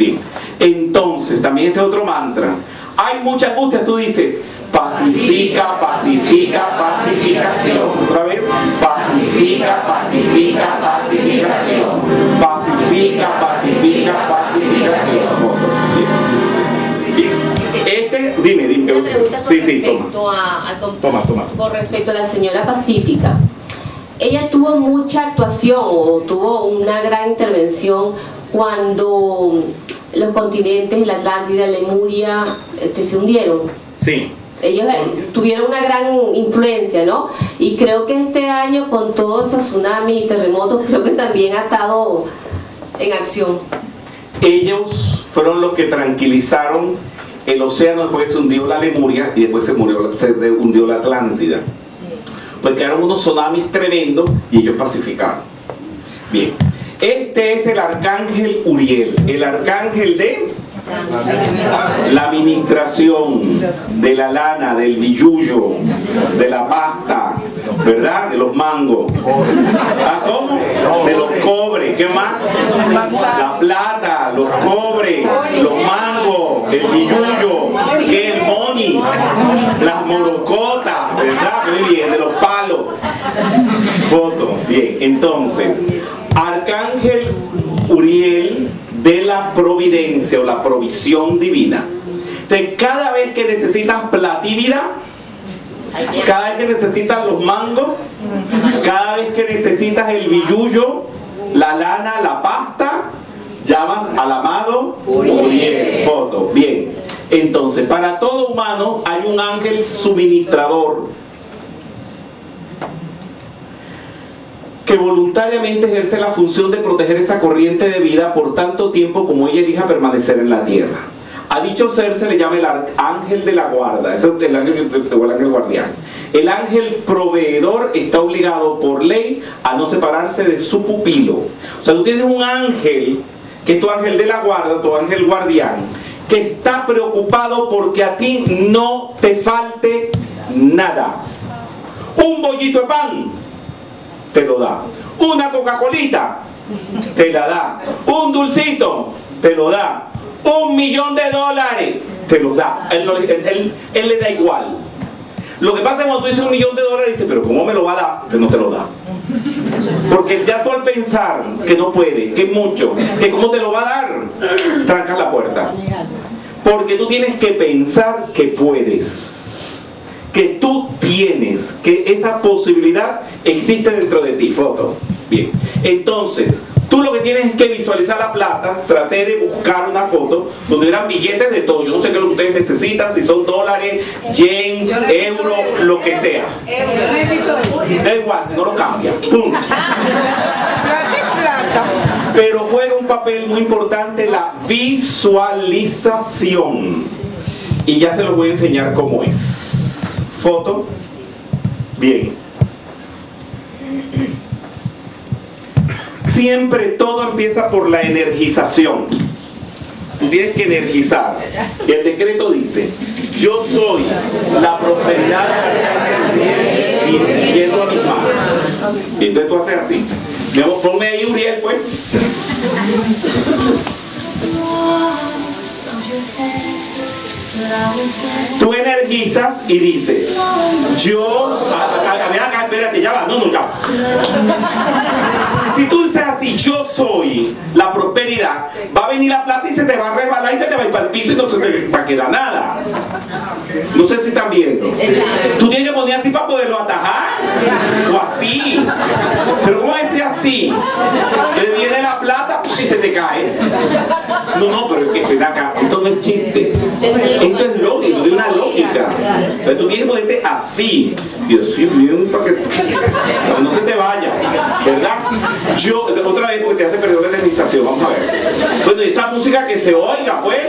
Bien. Entonces, también este otro mantra. Hay mucha angustia, tú dices, pacifica, pacifica, pacificación. Otra vez, pacifica, pacifica, pacificación. Pacifica, pacifica, pacificación. Bien. Dime. Una pregunta Sí, toma. Con respecto a la señora Pacífica. Ella tuvo mucha actuación o tuvo una gran intervención cuando los continentes, la Atlántida, Lemuria, se hundieron. Sí. Ellos tuvieron una gran influencia, ¿no? Y creo que este año, con todos esos tsunamis y terremotos, creo que también ha estado en acción. Ellos fueron los que tranquilizaron el océano después que se hundió la Lemuria y después se hundió la Atlántida. Sí. Pues quedaron unos tsunamis tremendos y ellos pacificaron. Bien. Este es el arcángel Uriel, el arcángel de la administración, de la lana, del billullo, de la pasta, ¿verdad? De los mangos. ¿Ah, cómo? De los cobres, ¿qué más? La plata, los cobres, los mangos, el billullo, ¿qué? El money, las morocotas, ¿verdad? Muy bien, de los palos. Foto, bien, entonces, arcángel Uriel de la providencia o la provisión divina. Entonces, cada vez que necesitas platividad, cada vez que necesitas los mangos, cada vez que necesitas el billullo, la lana, la pasta, llamas al amado Uriel. Foto, bien. Entonces, para todo humano hay un ángel suministrador que voluntariamente ejerce la función de proteger esa corriente de vida por tanto tiempo como ella elija permanecer en la tierra. A dicho ser se le llama el ángel de la guarda, ese es el ángel guardián. El ángel proveedor está obligado por ley a no separarse de su pupilo. O sea, tú tienes un ángel, que es tu ángel de la guarda, tu ángel guardián, que está preocupado porque a ti no te falte nada. Un bollito de pan te lo da. Una Coca-Colita te la da. Un dulcito te lo da. $1.000.000 te lo da. Él le da igual. Lo que pasa es cuando tú dices $1.000.000, dice, pero ¿cómo me lo va a dar? Que no te lo da. Porque ya tú al pensar que no puede, que es mucho, que cómo te lo va a dar, trancas la puerta. Porque tú tienes que pensar que puedes, que tú tienes, que esa posibilidad existe dentro de ti. Foto. Bien. Entonces, tú lo que tienes es que visualizar la plata. Traté de buscar una foto donde eran billetes de todo. Yo no sé qué es lo que ustedes necesitan, si son dólares, yen, euro, lo que sea. Da igual, si no lo cambia. Punto. Pero juega un papel muy importante la visualización. Y ya se los voy a enseñar cómo es. Foto. Bien. Siempre todo empieza por la energización. Tú tienes que energizar. Y el decreto dice: yo soy la prosperidad yendo a mis manos. Y entonces tú haces así. Ponme ahí Uriel, pues. Tú energizas y dices: yo, acá, espérate, ya va, no, ya. Si tú dices así: yo soy la prosperidad, va a venir la plata y se te va a resbalar y se te va a ir para el piso y no se te va a quedar nada. No sé si están viendo. Tú tienes que poner así para poderlo atajar, o así. Pero ¿cómo decir así? Que viene la plata y se te cae. No, pero es que ven acá, esto no es chiste. Esto es lógico, tiene una lógica. Pero tú tienes que ponerte así. Y así bien para que no se te vaya, ¿verdad? Yo, otra vez, porque se hace perder la energización. Vamos a ver. Bueno, esa música que se oiga, pues.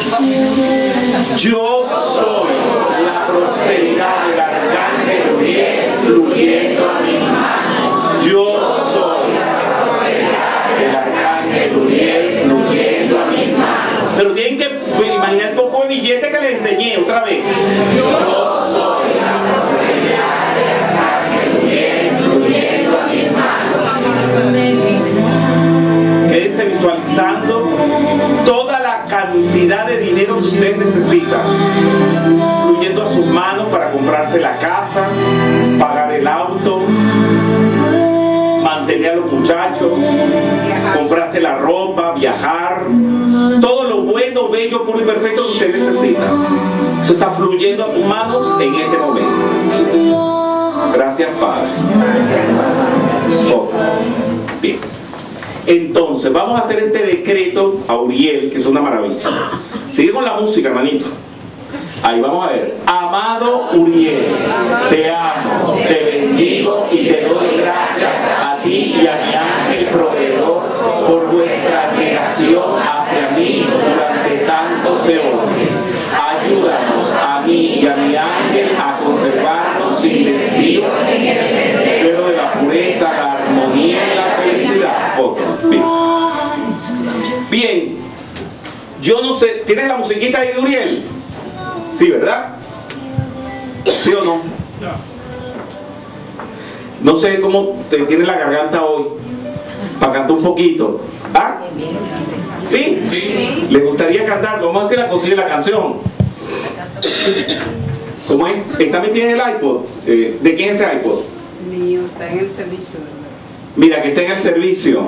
Yo soy la prosperidad del arcángel Uriel fluyendo a mis manos. Yo soy la prosperidad del arcángel Uriel fluyendo a mis manos. Pero tienen que imaginar el poco de billete que les enseñé otra vez. Yo soy la prosperidad del arcángel Uriel fluyendo a mis manos. Quédense visualizando toda la la cantidad de dinero que usted necesita fluyendo a sus manos para comprarse la casa, pagar el auto, mantener a los muchachos, comprarse la ropa, viajar, todo lo bueno, bello, puro y perfecto que usted necesita. Eso está fluyendo a tus manos en este momento. Gracias, Padre. Bien. Entonces, vamos a hacer este decreto a Uriel, que es una maravilla. Sigue con la música, hermanito. Ahí vamos a ver. Amado Uriel, te amo, te bendigo y te doy gracias a ti y a mi ángel proveedor por vuestra negación hacia mí durante tantos eones. Ayúdanos a mí y a mi ángel a conservarnos sin desvío en el sendero de la pureza, la armonía y la felicidad. Bien. Bien. Yo no sé, ¿tienes la musiquita ahí de Uriel? Sí, ¿verdad? ¿Sí o no? No sé cómo te tiene la garganta hoy. Para cantar un poquito. ¿Ah? ¿Sí? Sí. ¿Les gustaría cantar? Vamos a ver si la consigue la canción. ¿Cómo es? ¿Está metida en el iPod? ¿De quién es ese iPod? Mío, está en el servicio. Mira, que está en el servicio.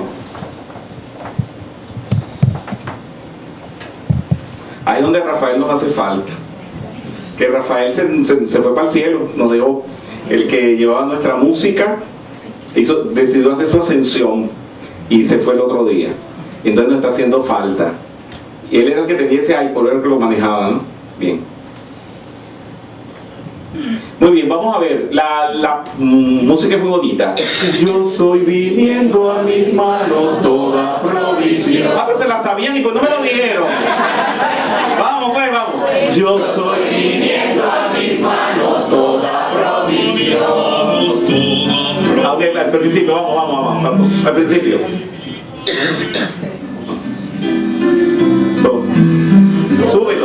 Ahí es donde Rafael nos hace falta. Que Rafael se fue para el cielo, nos dejó. El que llevaba nuestra música decidió hacer su ascensión y se fue el otro día. Entonces nos está haciendo falta. Y él era el que tenía ese iPod, era el que lo manejaba, ¿no? Bien. Muy bien, vamos a ver. La música es muy bonita. Yo soy viniendo a mis manos toda provisión. Ah, pero se la sabían y pues no me lo dijeron. Vamos, pues, vamos. Yo soy viniendo a mis manos toda provisión. Ah, ok, al principio, vamos. Al principio. Todo. Súbelo.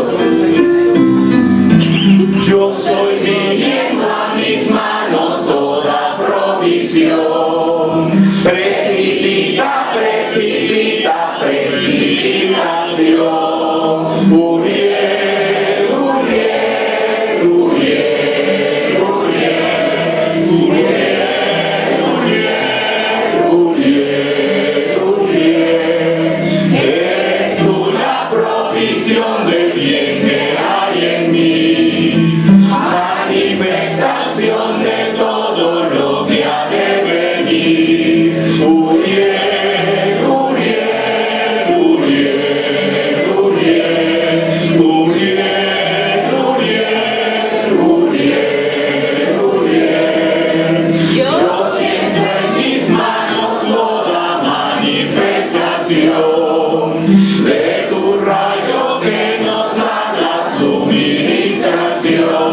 Yo soy viniendo a mis manos toda provisión. Precipita, precipita, precipitación. Uriel, Uriel, Uriel, Uriel, Uriel, Uriel, Uriel, Uriel. Eres tú la provisión del bien que hay en mí. Manifestación de todo lo que ha de venir. Uriel, Uriel, Uriel, Uriel, Uriel, Uriel, Uriel, Uriel. Yo siento en mis manos toda manifestación de tu rayo que nos da la suministración.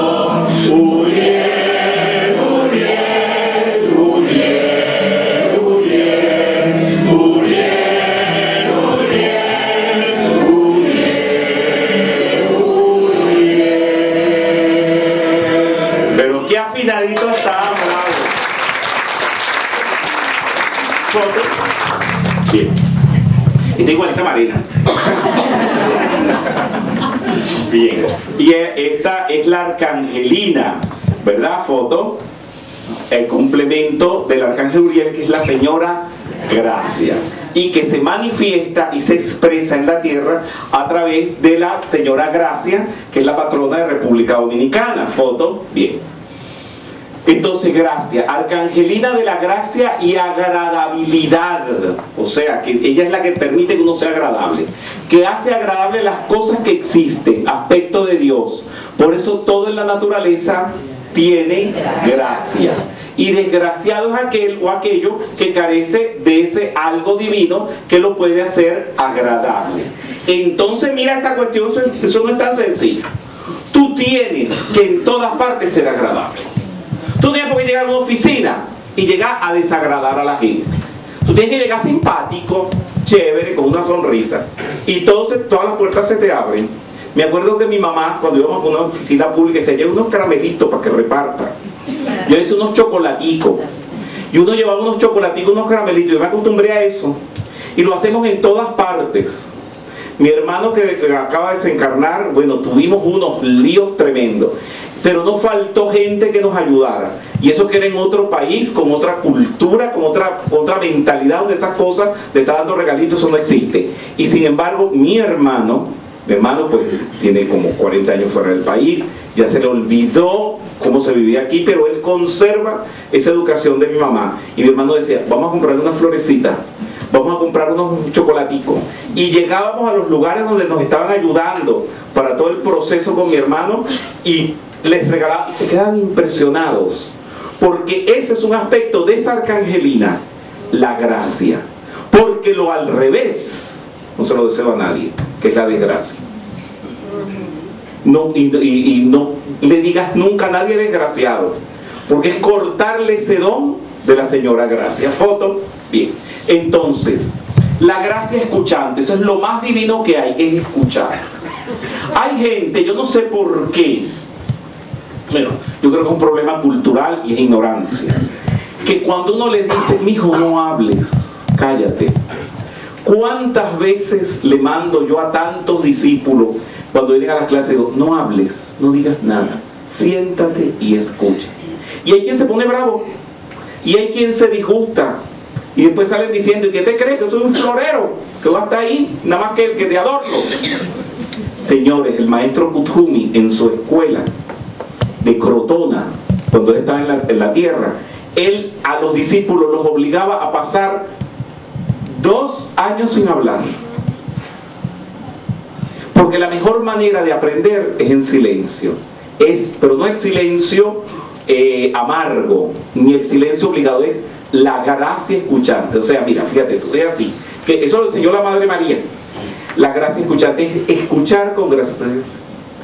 Uriel, Uriel, Uriel, Uriel, Uriel, Uriel, Uriel, Uriel. Pero qué afinadito está, bravo. Bien. Está igualita Marina. Bien, y esta es la arcangelina, ¿verdad? Foto, el complemento del arcángel Uriel, que es la señora Gracia, y que se manifiesta y se expresa en la tierra a través de la señora Gracia, que es la patrona de República Dominicana. Foto, bien. Entonces, Gracia, arcangelina de la gracia y agradabilidad, o sea, que ella es la que permite que uno sea agradable, que hace agradable las cosas que existen, aspecto de Dios. Por eso todo en la naturaleza tiene gracia. Y desgraciado es aquel o aquello que carece de ese algo divino que lo puede hacer agradable. Entonces, mira esta cuestión, eso no es tan sencillo. Tú tienes que en todas partes ser agradable. Tú tienes por qué llegar a una oficina y llegar a desagradar a la gente. Tú tienes que llegar simpático, chévere, con una sonrisa. Y todas las puertas se te abren. Me acuerdo que mi mamá, cuando íbamos a una oficina pública, se lleva unos caramelitos para que reparta. Yo hice unos chocolaticos. Y uno llevaba unos chocolaticos, unos caramelitos. Yo me acostumbré a eso. Y lo hacemos en todas partes. Mi hermano que acaba de desencarnar, bueno, tuvimos unos líos tremendos, pero no faltó gente que nos ayudara. Y eso que era en otro país, con otra cultura, con otra mentalidad, donde esas cosas de estar dando regalitos, eso no existe. Y sin embargo, mi hermano pues tiene como 40 años fuera del país, ya se le olvidó cómo se vivía aquí, pero él conserva esa educación de mi mamá. Y mi hermano decía, vamos a comprar una florecita, vamos a comprar unos chocolaticos. Y llegábamos a los lugares donde nos estaban ayudando para todo el proceso con mi hermano y les regalaban, y se quedaban impresionados, porque ese es un aspecto de esa arcangelina, la gracia. Porque lo al revés no se lo deseo a nadie, que es la desgracia. No, y no le digas nunca a nadie desgraciado, porque es cortarle ese don de la señora Gracia. Foto. Bien, entonces la gracia escuchante, eso es lo más divino que hay, es escuchar. Hay gente, yo no sé por qué, bueno, yo creo que es un problema cultural y es ignorancia, que cuando uno le dice, mijo, no hables, cállate. ¿Cuántas veces le mando yo a tantos discípulos cuando llegan a las clases? Digo, no hables, no digas nada, siéntate y escucha. Y hay quien se pone bravo, y hay quien se disgusta, y después salen diciendo, ¿y qué te crees? Que soy un florero, que va a estar ahí, nada más que te adorno. Señores, el maestro Kuthumi en su escuela de Crotona, cuando él estaba en la tierra, él a los discípulos los obligaba a pasar 2 años sin hablar, porque la mejor manera de aprender es en silencio, pero no el silencio amargo, ni el silencio obligado, es la gracia escuchante. O sea, mira, fíjate, tú es así, que eso lo enseñó la Madre María. La gracia escuchante es escuchar con gracia. Entonces,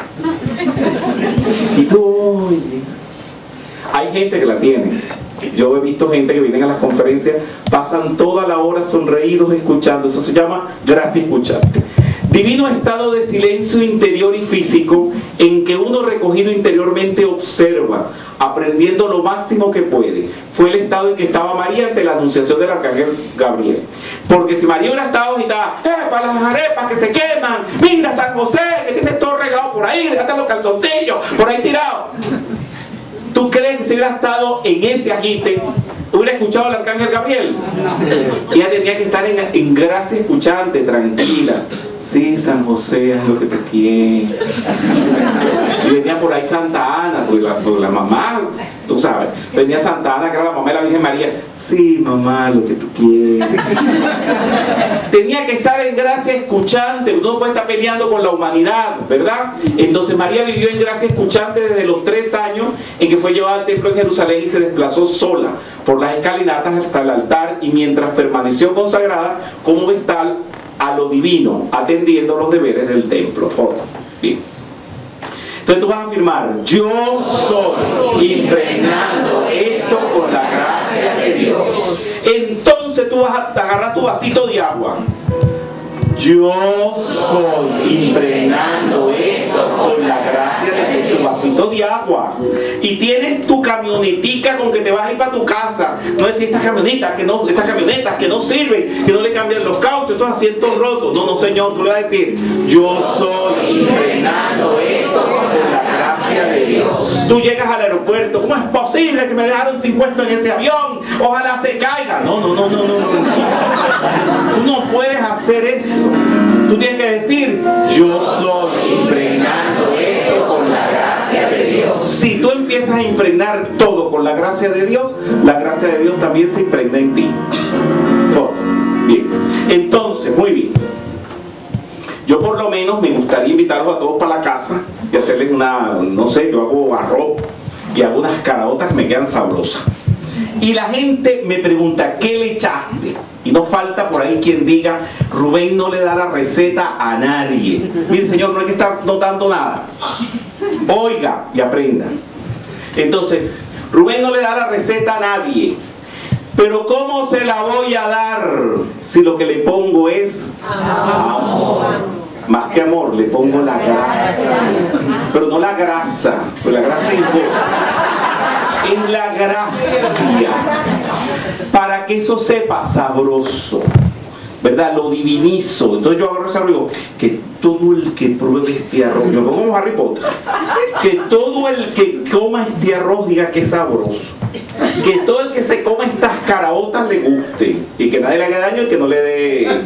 y tú oyes. Hay gente que la tiene. Yo he visto gente que vienen a las conferencias, pasan toda la hora sonreídos escuchando. Eso se llama gracia escuchante. Divino estado de silencio interior y físico en que uno recogido interiormente observa, aprendiendo lo máximo que puede. Fue el estado en que estaba María ante la anunciación del arcángel Gabriel. Porque si María hubiera estado agitada, para las arepas que se queman, mira San José que tiene todo regado por ahí, déjate los calzoncillos por ahí tirados. ¿Tú crees que si hubiera estado en ese agite, hubiera escuchado al arcángel Gabriel? No. Ella tenía que estar en gracia escuchante, tranquila. Sí, San José, haz lo que tú quieres. Y venía por ahí Santa Ana, pues la mamá, tú sabes. Venía Santa Ana, que era la mamá de la Virgen María. Sí, mamá, lo que tú quieres. Tenía que estar en gracia escuchante. Uno no puede estar peleando con la humanidad, ¿verdad? Entonces María vivió en gracia escuchante desde los 3 años en que fue llevada al templo de Jerusalén y se desplazó sola por las escalinatas hasta el altar, y mientras permaneció consagrada como vestal a lo divino, atendiendo los deberes del templo. Foto. Bien. Entonces tú vas a afirmar, yo soy, impregnando esto con la gracia de Dios. Entonces tú vas a agarrar tu vasito de agua. Yo soy, impregnando esto con la gracia de tu vasito de agua. Y tienes tu camionetica con que te vas a ir para tu casa. No decir estas camionetas que no sirven, que no le cambian los cauchos, esos asientos rotos. No, señor, tú le vas a decir, yo soy, impregnando esto con la gracia de Dios. Tú llegas al aeropuerto, ¿cómo es posible que me dejaron sin puesto en ese avión? Ojalá se caiga. No. Tú no puedes hacer eso. Tú tienes que decir, yo soy, impregnando esto con la gracia de Dios. Si tú empiezas a impregnar todo con la gracia de Dios, la gracia de Dios también se impregna en ti. Foto. Bien. Entonces, muy bien. Yo por lo menos me gustaría invitarlos a todos para la casa y hacerles no sé, yo hago arroz y hago unas caraotas que me quedan sabrosas. Y la gente me pregunta, ¿qué le echaste? Y no falta por ahí quien diga, Rubén no le da la receta a nadie. Mire, señor, no hay que estar notando nada. Oiga y aprenda. Entonces, Rubén no le da la receta a nadie. Pero ¿cómo se la voy a dar si lo que le pongo es amor? Más que amor, le pongo la grasa. Pero no la grasa, pues la grasa en la gracia, para que eso sepa sabroso. ¿verdad? Lo divinizo. Entonces yo agarro ese arroz y digo, que todo el que pruebe este arroz, yo lo pongo como Harry Potter, que todo el que coma este arroz diga que es sabroso, que todo el que se coma estas caraotas le guste, y que nadie le haga daño y que no le dé...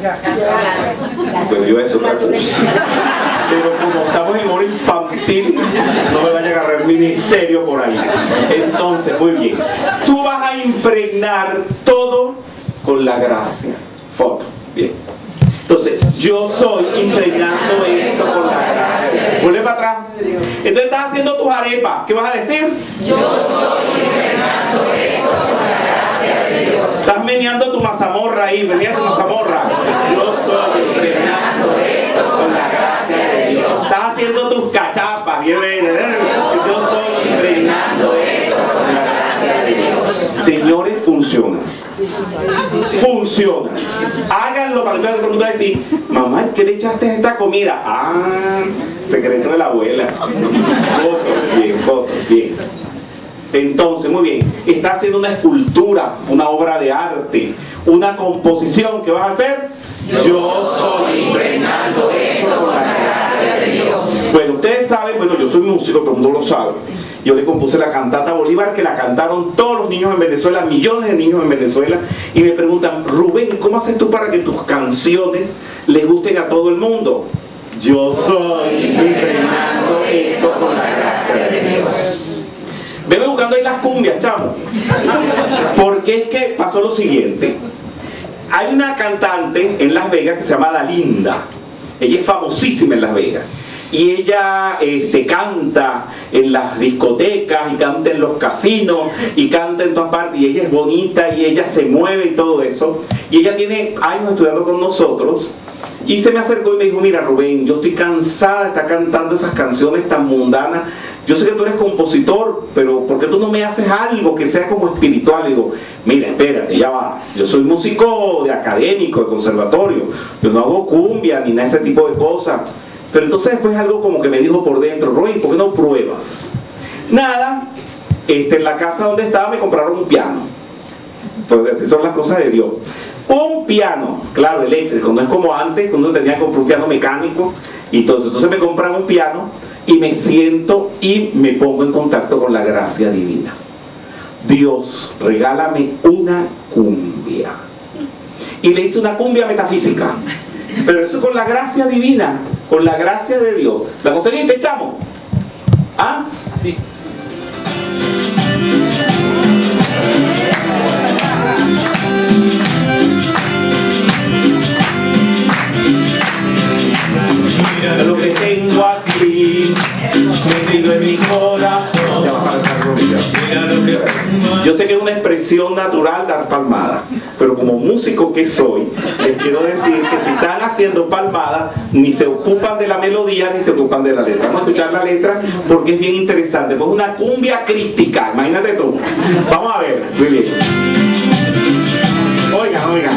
Pero yo eso otra cosa. Pero como estamos en hora infantil, no me vaya a agarrar el ministerio por ahí. Entonces, muy bien, tú vas a impregnar todo con la gracia. Foto, bien. Entonces, yo soy impregnando esto con la gracia. Vuelve para atrás. Entonces estás haciendo tus arepas. ¿Qué vas a decir? Yo soy impregnando esto con la gracia de Dios. Estás meneando tu mazamorra ahí, venía tu mazamorra. Yo soy impregnando esto con la gracia de Dios. Estás haciendo tus cachapas, bien, yo soy impregnando esto con la gracia de Dios. Señores, funciona. Funciona. Háganlo para que todo el mundo va a decir, mamá, ¿qué le echaste a esta comida? Ah, secreto de la abuela. Fotos, bien. Entonces, muy bien, estás haciendo una escultura, una obra de arte, una composición. ¿Qué vas a hacer? Yo soy impregnando esto con la gracia de Dios. Bueno, ustedes saben, bueno, yo soy músico, todo el mundo lo sabe. Yo le compuse la cantata Bolívar, que la cantaron todos los niños en Venezuela, millones de niños en Venezuela, y me preguntan, Rubén, ¿cómo haces tú para que tus canciones les gusten a todo el mundo? Yo soy impregnando esto con la gracia de Dios. Venme buscando ahí las cumbias, chamo. Porque es que pasó lo siguiente. Hay una cantante en Las Vegas que se llama La Linda. Ella es famosísima en Las Vegas. Y ella canta en las discotecas y canta en los casinos y canta en todas partes. Y ella es bonita y ella se mueve y todo eso. Y ella tiene años estudiando con nosotros. Y se me acercó y me dijo, mira Rubén, yo estoy cansada de estar cantando esas canciones tan mundanas. Yo sé que tú eres compositor, pero ¿por qué tú no me haces algo que sea como espiritual? Y digo, mira, espérate, ya va. Yo soy músico de académico, de conservatorio. Yo no hago cumbia ni nada de ese tipo de cosas. Pero entonces después algo como que me dijo por dentro, Rubén, ¿por qué no pruebas? Nada, en la casa donde estaba me compraron un piano. Entonces así son las cosas de Dios. Un piano, claro, eléctrico, no es como antes, cuando uno tenía que comprar un piano mecánico. Y entonces me compraron un piano y me siento y me pongo en contacto con la gracia divina. Dios, regálame una cumbia. Y le hice una cumbia metafísica. Pero eso con la gracia divina, con la gracia de Dios. ¿La conseguiste, chamo? ¿Ah? Sí. Mira lo que tengo aquí, metido en mi corazón. Yo sé que es una expresión natural dar palmada, pero como músico que soy, les quiero decir que si están haciendo palmadas, ni se ocupan de la melodía ni se ocupan de la letra. Vamos a escuchar la letra porque es bien interesante. Pues una cumbia crística, imagínate tú. Vamos a ver, muy bien. Oigan.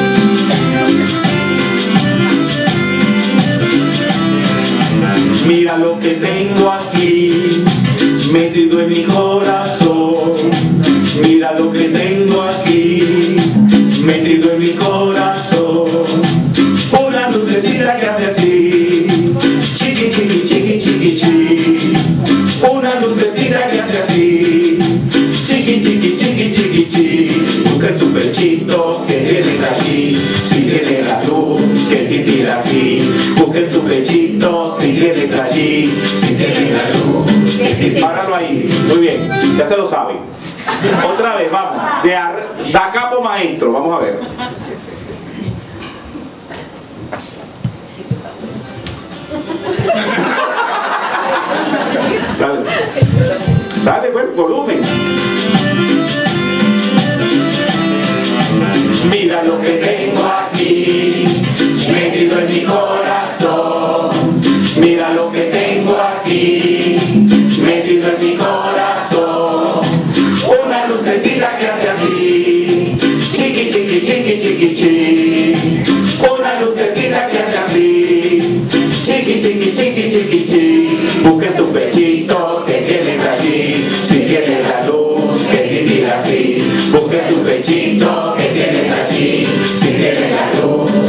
Mira lo que tengo aquí, metido en mi corazón. Mira lo que tengo aquí, metido en mi corazón. Una lucecita que hace así, chiqui, chiqui, chiqui, chiqui, chiqui. Una lucecita que hace así, chiqui, chiqui, chiqui, chiqui, chiqui. Busca tu pechito que tienes allí, si tienes la luz que te tira así. Busca tu pechito si tienes allí, si tienes la luz que te tira. Páralo ahí, muy bien, ya se lo saben. Otra vez, vamos, da capo maestro, vamos a ver. Dale pues, volumen. Mira lo que tengo aquí, metido en mi corazón. Mira lo que tengo aquí, metido en mi corazón. Una lucecita que hace así, chiqui, chiqui, chiqui, chiqui, chiqui. Una lucecita que hace así, chiqui, chiqui, chiqui, chiqui, chiqui. Busca tu pechito que tienes allí, si tienes la luz que te tira así. Busca tu pechito que tienes allí, si tienes la luz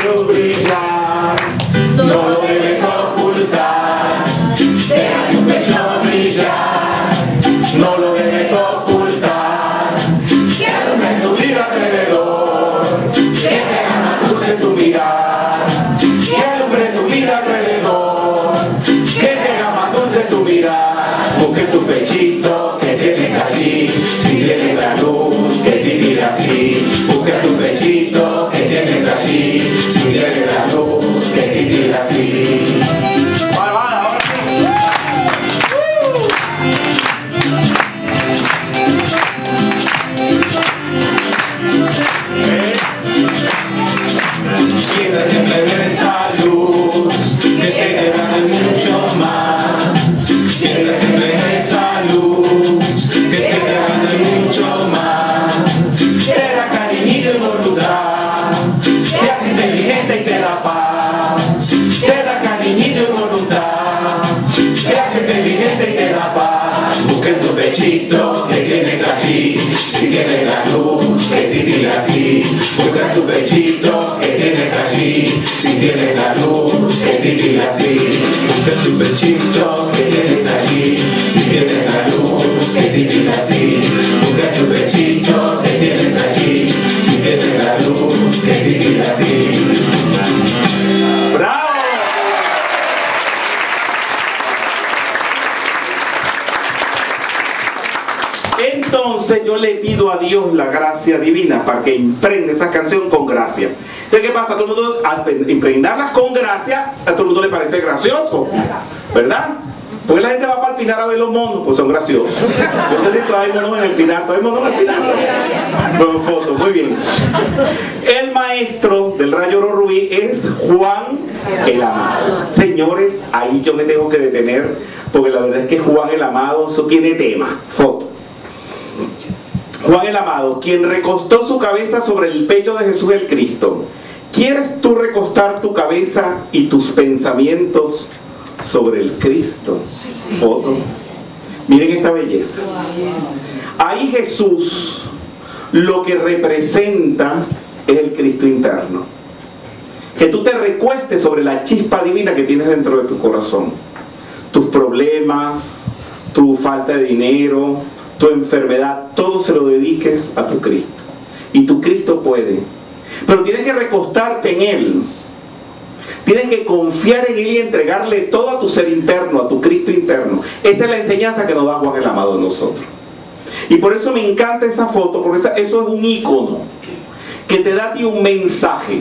luz brillar, no lo debes ocultar. Deja tu pecho brillar, no lo debes ocultar. Que alumbre tu vida alrededor, que te haga luz en tu mirar. Que alumbre tu vida alrededor, que te haga más dulce tu mirar. Busque tu pechito que tienes allí, si tienes la luz que titila así. Busca tu pechito que tienes allí, si tienes la luz que titila así. Ahora piensa siempre en esa luz que te lleva de mucho más. Piensa siempre en esa luz que te lleva de mucho más. Te da cariñito y voluntad, te hace inteligente y te da paz. Te da cariñito y voluntad, te hace inteligente y te da paz. Busca en tu pechito que tienes allí, si tienes la luz que titila así. Busca en tu pechito que tienes allí, si tienes la luz que titila así. Busca en tu pechito que tienes allí, si tienes la luz que titila así. Busca en tu pechito que tienes allí, si tienes la luz que titila así. ¡Bravo! Entonces yo le pido a Dios la gracia divina para que impregne esa canción con gracia. Entonces, ¿qué pasa? Todo el mundo, al impregnarlas con gracia, a todo el mundo le parece gracioso, ¿verdad? Porque la gente va para el Pinar a ver los monos, pues son graciosos. Yo sé si todavía hay monos en el Pinar, todavía hay monos en el Pinar. Con fotos, muy bien. El maestro del rayo oro rubí es Juan el Amado. Señores, ahí yo me tengo que detener, porque la verdad es que Juan el Amado, eso tiene tema. Foto. Juan el Amado, quien recostó su cabeza sobre el pecho de Jesús el Cristo. ¿Quieres tú recostar tu cabeza y tus pensamientos sobre el Cristo? Foto. Miren esta belleza. Ahí Jesús lo que representa es el Cristo interno. Que tú te recuestes sobre la chispa divina que tienes dentro de tu corazón. Tus problemas, tu falta de dinero, tu enfermedad, todo se lo dediques a tu Cristo. Y tu Cristo puede. Pero tienes que recostarte en Él. Tienes que confiar en Él y entregarle todo a tu ser interno, a tu Cristo interno. Esa es la enseñanza que nos da Juan el Amado a nosotros. Y por eso me encanta esa foto, porque eso es un ícono que te da a ti un mensaje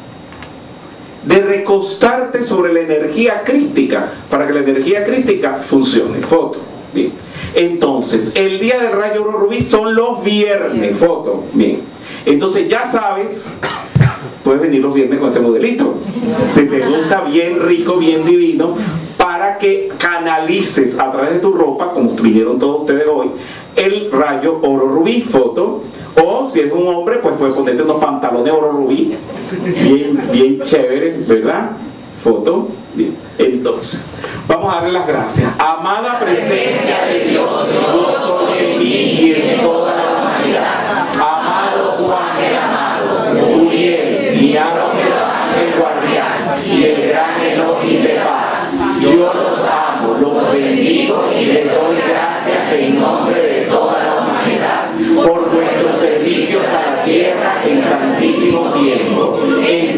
de recostarte sobre la energía crística para que la energía crística funcione. Foto. Bien. Entonces, el día del rayo oro rubí son los viernes. Foto. Bien. Entonces ya sabes, puedes venir los viernes con ese modelito. Si te gusta, bien rico, bien divino, para que canalices a través de tu ropa, como vinieron todos ustedes hoy, el rayo oro rubí. Foto. O si eres un hombre, pues puedes ponerte unos pantalones oro rubí, bien chéveres, ¿verdad? Foto. Bien. Entonces, vamos a darle las gracias. Amada presencia de Dios, yo soy en mí y en toda la humanidad. Amado Juan el Amado, Uriel, mi ángel guardián y el gran Elohim de paz. Yo los amo, los bendigo y les doy gracias en nombre de toda la humanidad por vuestros servicios a la tierra en tantísimo tiempo. En